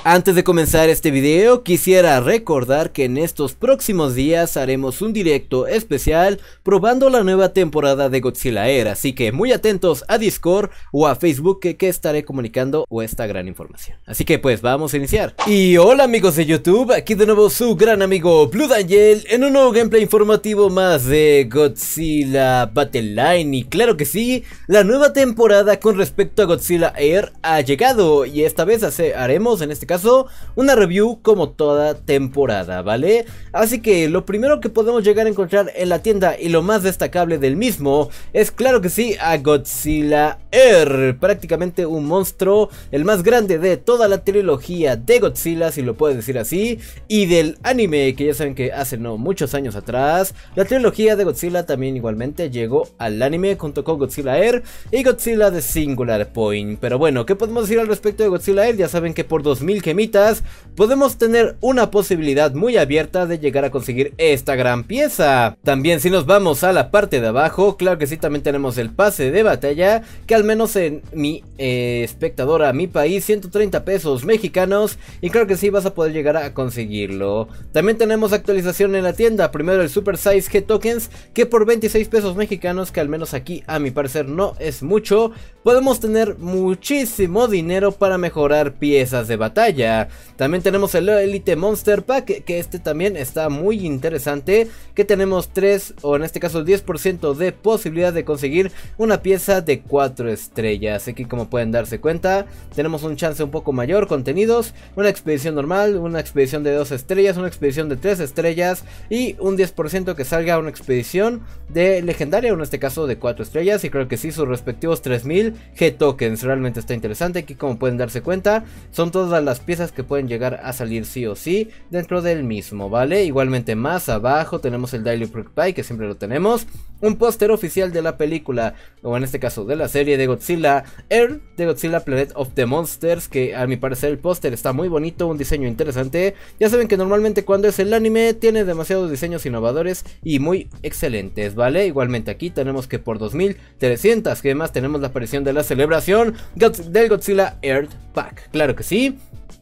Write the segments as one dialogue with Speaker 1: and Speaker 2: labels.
Speaker 1: Antes de comenzar este video, quisiera recordar que en estos próximos días haremos un directo especial probando la nueva temporada de Godzilla Air, así que muy atentos a Discord o a Facebook que estaré comunicando esta gran información. Así que pues vamos a iniciar. Y hola amigos de YouTube, aquí de nuevo su gran amigo Blood Angel en un nuevo gameplay informativo más de Godzilla Battle Line. Y claro que sí, la nueva temporada con respecto a Godzilla Air ha llegado y esta vez haremos en este caso una review como toda temporada, ¿vale? Así que lo primero que podemos llegar a encontrar en la tienda y lo más destacable del mismo es claro que sí a Godzilla Air, prácticamente un monstruo, el más grande de toda la trilogía de Godzilla, si lo puedes decir así, y del anime, que ya saben que hace no muchos años atrás la trilogía de Godzilla también igualmente llegó al anime junto con Godzilla Air y Godzilla The Singular Point. Pero bueno, ¿qué podemos decir al respecto de Godzilla Air? Ya saben que por 2000 gemitas podemos tener una posibilidad muy abierta de llegar a conseguir esta gran pieza. También si nos vamos a la parte de abajo, claro que sí, también tenemos el pase de batalla, que al menos en mi espectador a mi país, 130 pesos mexicanos, y claro que sí vas a poder llegar a conseguirlo. También tenemos actualización en la tienda, primero el Super Size G Tokens, que por 26 pesos mexicanos, que al menos aquí a mi parecer no es mucho, podemos tener muchísimo dinero para mejorar piezas de batalla. También tenemos el Elite Monster Pack, que este también está muy interesante, que tenemos 3 o en este caso 10% de posibilidad de conseguir una pieza de 4 estrellas. Aquí como pueden darse cuenta tenemos un chance un poco mayor, contenidos, una expedición normal, una expedición de 2 estrellas, una expedición de 3 estrellas y un 10% que salga una expedición de legendaria, en este caso de 4 estrellas, y creo que sí sus respectivos 3000 G Tokens. Realmente está interesante. Aquí como pueden darse cuenta son todas las piezas que pueden llegar a salir sí o sí dentro del mismo, ¿vale? Igualmente más abajo tenemos el Daily Perk Pie, que siempre lo tenemos, un póster oficial de la película, o en este caso de la serie de Godzilla Air, de Godzilla Planet of the Monsters, que a mi parecer el póster está muy bonito, un diseño interesante. Ya saben que normalmente cuando es el anime tiene demasiados diseños innovadores y muy excelentes, ¿vale? Igualmente aquí tenemos que por 2300 gemas tenemos la aparición de la celebración del Godzilla Air Pack, claro que sí.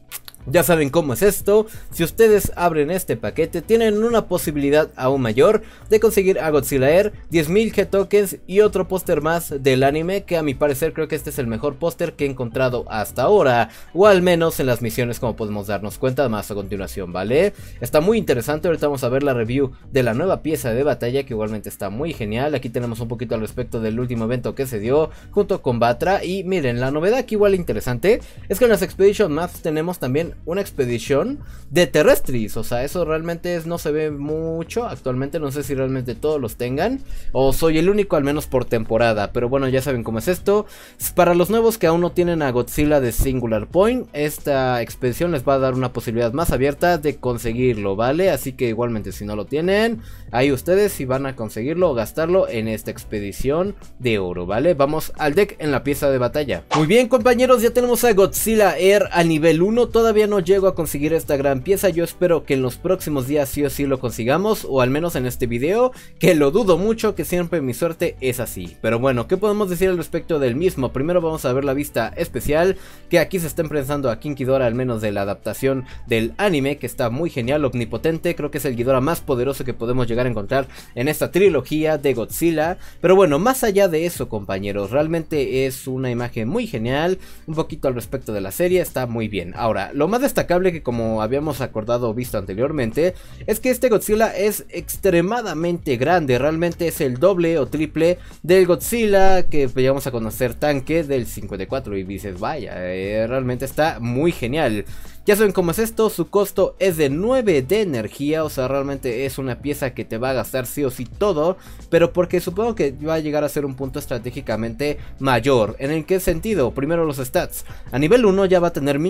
Speaker 1: Ya saben cómo es esto, si ustedes abren este paquete tienen una posibilidad aún mayor de conseguir a Godzilla Air, 10.000 G Tokens y otro póster más del anime, que a mi parecer creo que este es el mejor póster que he encontrado hasta ahora, o al menos en las misiones, como podemos darnos cuenta más a continuación, ¿vale? Está muy interesante. Ahorita vamos a ver la review de la nueva pieza de batalla, que igualmente está muy genial. Aquí tenemos un poquito al respecto del último evento que se dio junto con Batra, y miren, la novedad que igual interesante es que en las Expedition Maps tenemos también una expedición de terrestres, o sea, eso realmente no se ve mucho actualmente, no sé si realmente todos los tengan o soy el único, al menos por temporada, pero bueno, ya saben cómo es esto. Para los nuevos que aún no tienen a Godzilla de Singular Point, esta expedición les va a dar una posibilidad más abierta de conseguirlo, ¿vale? Así que igualmente si no lo tienen, ahí ustedes si van a conseguirlo o gastarlo en esta expedición de oro, ¿vale? Vamos al deck en la pieza de batalla. Muy bien compañeros, ya tenemos a Godzilla Air a nivel 1, todavía no llego a conseguir esta gran pieza. Yo espero que en los próximos días sí o sí lo consigamos, o al menos en este video, que lo dudo mucho, que siempre mi suerte es así. Pero bueno, ¿qué podemos decir al respecto del mismo? Primero vamos a ver la vista especial, que aquí se está empezando a King Ghidorah, al menos de la adaptación del anime, que está muy genial, omnipotente. Creo que es el Ghidorah más poderoso que podemos llegar a encontrar en esta trilogía de Godzilla. Pero bueno, más allá de eso compañeros, realmente es una imagen muy genial. Un poquito al respecto de la serie, está muy bien. Ahora, lo más destacable, que como habíamos acordado o visto anteriormente, es que este Godzilla es extremadamente grande. Realmente es el doble o triple del Godzilla que llegamos a conocer tanque del 54, y dices vaya, realmente está muy genial. Ya saben cómo es esto, su costo es de 9 de energía, o sea realmente es una pieza que te va a gastar sí o sí todo, pero porque supongo que va a llegar a ser un punto estratégicamente mayor. ¿En el qué sentido? Primero los stats, a nivel 1 ya va a tener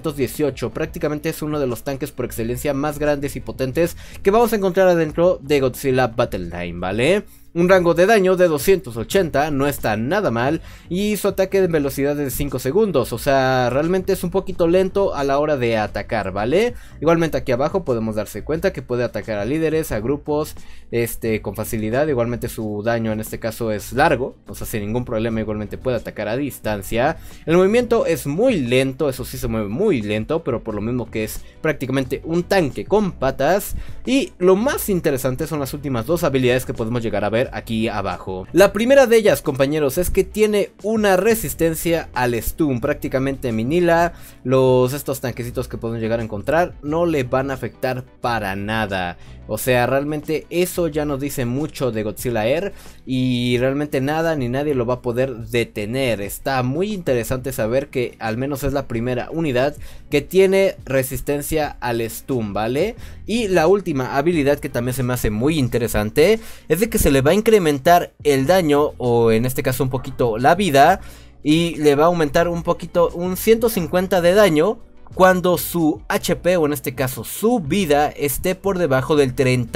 Speaker 1: 1418, prácticamente es uno de los tanques por excelencia más grandes y potentes que vamos a encontrar adentro de Godzilla Battle Line, ¿vale? Un rango de daño de 280, no está nada mal, y su ataque de velocidad de 5 segundos, o sea, realmente es un poquito lento a la hora de atacar, ¿vale? Igualmente aquí abajo podemos darse cuenta que puede atacar a líderes, a grupos, con facilidad. Igualmente su daño en este caso es largo, o sea, sin ningún problema igualmente puede atacar a distancia. El movimiento es muy lento, eso sí se mueve muy lento, pero por lo mismo que es prácticamente un tanque con patas. Y lo más interesante son las últimas dos habilidades que podemos llegar a ver aquí abajo. La primera de ellas, compañeros, es que tiene una resistencia al stun. Prácticamente Minilla, estos tanquecitos que podemos llegar a encontrar, no le van a afectar para nada. O sea, realmente eso ya nos dice mucho de Godzilla Air, y realmente nada ni nadie lo va a poder detener. Está muy interesante saber que al menos es la primera unidad que tiene resistencia al stun, ¿vale? Y la última habilidad que también se me hace muy interesante es de que se le va a incrementar el daño, o en este caso un poquito la vida, y le va a aumentar un poquito, un 150 de daño, cuando su HP, o en este caso su vida, esté por debajo del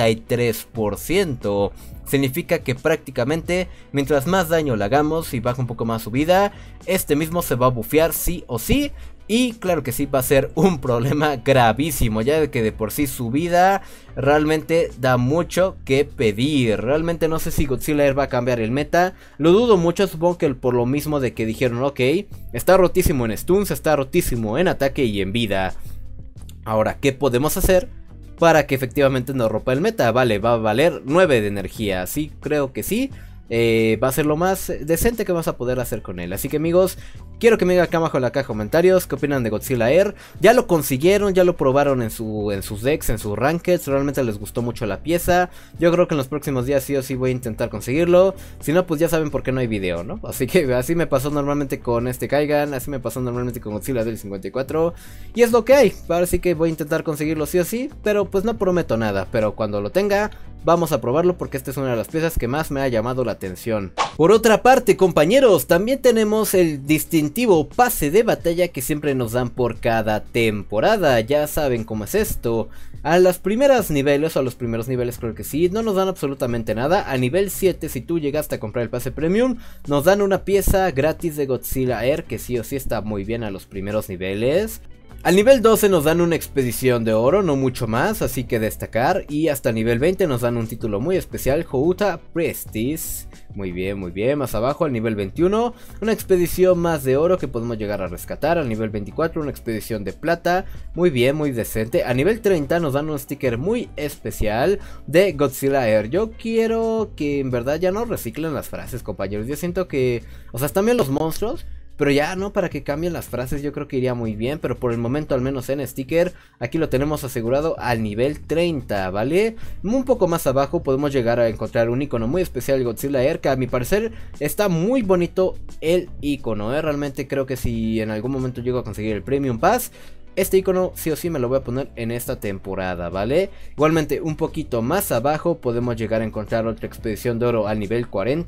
Speaker 1: 33%. Significa que prácticamente mientras más daño le hagamos y baja un poco más su vida, este mismo se va a bufear sí o sí. Y claro que sí, va a ser un problema gravísimo, ya de que de por sí su vida realmente da mucho que pedir. Realmente no sé si Godzilla Air va a cambiar el meta, lo dudo mucho. Supongo que por lo mismo de que dijeron, ok, está rotísimo en stuns, está rotísimo en ataque y en vida. Ahora, ¿qué podemos hacer para que efectivamente nos rompa el meta? Vale, va a valer 9 de energía, sí, creo que sí. Va a ser lo más decente que vas a poder hacer con él. Así que amigos, quiero que me digan acá abajo en la caja de comentarios qué opinan de Godzilla Air. Ya lo consiguieron, ya lo probaron en sus decks, en sus rankeds. Realmente les gustó mucho la pieza. Yo creo que en los próximos días sí o sí voy a intentar conseguirlo. Si no, pues ya saben por qué no hay video, ¿no? Así que así me pasó normalmente con Kaigan, así me pasó normalmente con Godzilla del 54. Y es lo que hay. Ahora sí que voy a intentar conseguirlo sí o sí, pero pues no prometo nada. Pero cuando lo tenga, vamos a probarlo, porque esta es una de las piezas que más me ha llamado la atención. Por otra parte, compañeros, también tenemos el distintivo pase de batalla que siempre nos dan por cada temporada. Ya saben cómo es esto. A los primeros niveles, creo que sí, no nos dan absolutamente nada. A nivel 7, si tú llegaste a comprar el pase premium, nos dan una pieza gratis de Godzilla Air, que sí o sí está muy bien a los primeros niveles. Al nivel 12 nos dan una expedición de oro, no mucho más, así que destacar. Y hasta nivel 20 nos dan un título muy especial, Houta Prestige. Muy bien, más abajo al nivel 21, una expedición más de oro que podemos llegar a rescatar. Al nivel 24 una expedición de plata, muy bien, muy decente. A nivel 30 nos dan un sticker muy especial de Godzilla Air. Yo quiero que en verdad ya no reciclen las frases, compañeros. Yo siento que, o sea, están bien los monstruos, pero ya no, para que cambien las frases yo creo que iría muy bien. Pero por el momento, al menos en sticker, aquí lo tenemos asegurado al nivel 30, ¿vale? Un poco más abajo podemos llegar a encontrar un icono muy especial de Godzilla Air, que a mi parecer está muy bonito el icono, ¿eh? Realmente creo que si en algún momento llego a conseguir el Premium Pass, este icono sí o sí me lo voy a poner en esta temporada, ¿vale? Igualmente un poquito más abajo podemos llegar a encontrar otra expedición de oro al nivel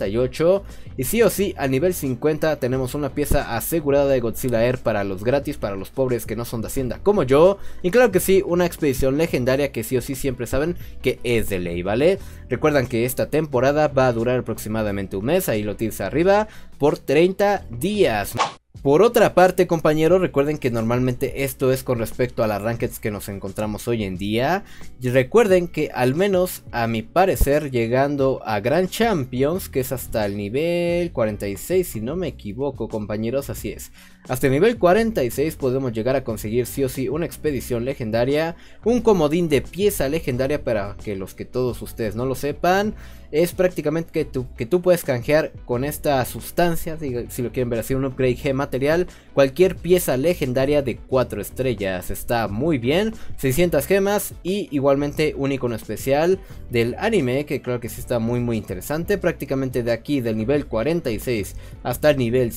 Speaker 1: 48. Y sí o sí al nivel 50 tenemos una pieza asegurada de Godzilla Air para los gratis, para los pobres que no son de Hacienda como yo. Y claro que sí, una expedición legendaria que sí o sí siempre saben que es de ley, ¿vale? Recuerdan que esta temporada va a durar aproximadamente un mes, ahí lo tienes arriba, por 30 días. Por otra parte, compañeros, recuerden que normalmente esto es con respecto a las rankeds que nos encontramos hoy en día. Y recuerden que al menos a mi parecer, llegando a Grand Champions, que es hasta el nivel 46 si no me equivoco, compañeros, así es. Hasta el nivel 46 podemos llegar a conseguir sí o sí una expedición legendaria, un comodín de pieza legendaria. Para que los que todos ustedes no lo sepan, es prácticamente que tú puedes canjear con esta sustancia, si lo quieren ver así, un upgrade G material, cualquier pieza legendaria de 4 estrellas. Está muy bien, 600 gemas y igualmente un icono especial del anime, que creo que sí está muy interesante. Prácticamente de aquí del nivel 46 hasta el nivel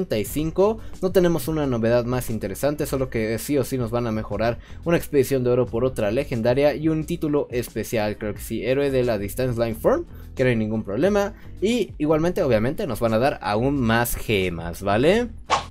Speaker 1: 65 no tenemos una novedad más interesante, solo que sí o sí nos van a mejorar una expedición de oro por otra legendaria y un título especial, creo que sí, héroe de la Distance Line Form, que no hay ningún problema. Y igualmente obviamente nos van a dar aún más gemas, ¿vale?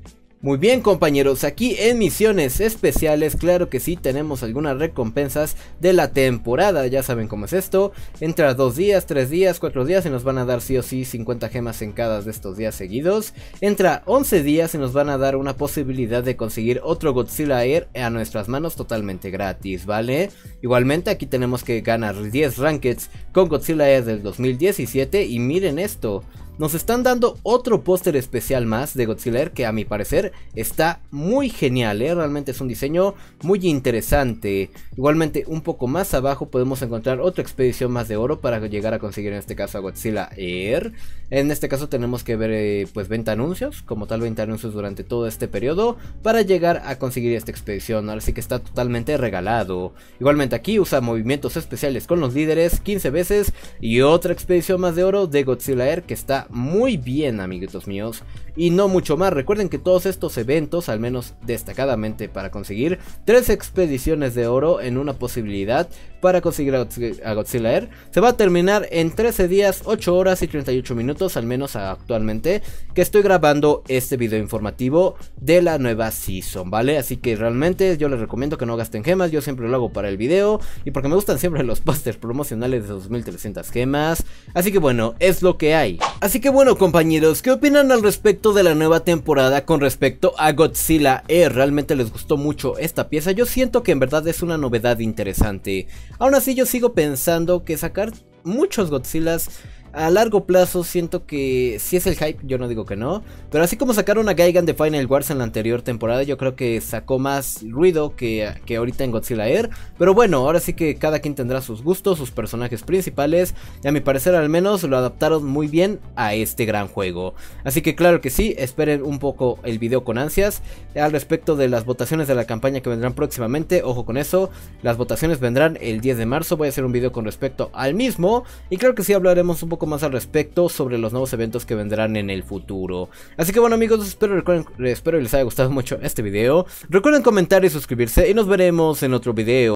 Speaker 1: Muy bien compañeros, aquí en misiones especiales, claro que sí, tenemos algunas recompensas de la temporada. Ya saben cómo es esto, entra 2 días, 3 días, 4 días y nos van a dar sí o sí 50 gemas en cada de estos días seguidos. Entra 11 días y nos van a dar una posibilidad de conseguir otro Godzilla Air a nuestras manos totalmente gratis, ¿vale? Igualmente aquí tenemos que ganar 10 rankeds con Godzilla Air del 2017 y miren esto. Nos están dando otro póster especial más de Godzilla Air que a mi parecer está muy genial, realmente es un diseño muy interesante. Igualmente un poco más abajo podemos encontrar otra expedición más de oro para llegar a conseguir en este caso a Godzilla Air. En este caso tenemos que ver pues venta anuncios, como tal venta anuncios durante todo este periodo para llegar a conseguir esta expedición, ahora sí que está totalmente regalado. Igualmente aquí usa movimientos especiales con los líderes 15 veces y otra expedición más de oro de Godzilla Air que está muy bien amiguitos míos. Y no mucho más, recuerden que todos estos eventos, al menos destacadamente para conseguir 3 expediciones de oro en una posibilidad para conseguir a Godzilla Air, se va a terminar en 13 días, 8 horas y 38 minutos, al menos actualmente que estoy grabando este video informativo de la nueva season, ¿vale? Así que realmente yo les recomiendo que no gasten gemas, yo siempre lo hago para el video y porque me gustan siempre los pósters promocionales de 2300 gemas, así que bueno, es lo que hay. Así que bueno compañeros, ¿qué opinan al respecto de la nueva temporada con respecto a Godzilla Air? ¿Realmente les gustó mucho esta pieza? Yo siento que en verdad es una novedad interesante. Aún así yo sigo pensando que sacar muchos Godzillas a largo plazo siento que si es el hype, yo no digo que no, pero así como sacaron a Gigan de Final Wars en la anterior temporada, yo creo que sacó más ruido que ahorita en Godzilla Air. Pero bueno, ahora sí que cada quien tendrá sus gustos, sus personajes principales, y a mi parecer al menos lo adaptaron muy bien a este gran juego. Así que claro que sí, esperen un poco el video con ansias. Al respecto de las votaciones de la campaña que vendrán próximamente, ojo con eso, las votaciones vendrán el 10 de marzo, voy a hacer un video con respecto al mismo, y claro que sí hablaremos un poco más al respecto sobre los nuevos eventos que vendrán en el futuro. Así que bueno amigos, espero que les haya gustado mucho este video. Recuerden comentar y suscribirse y nos veremos en otro video.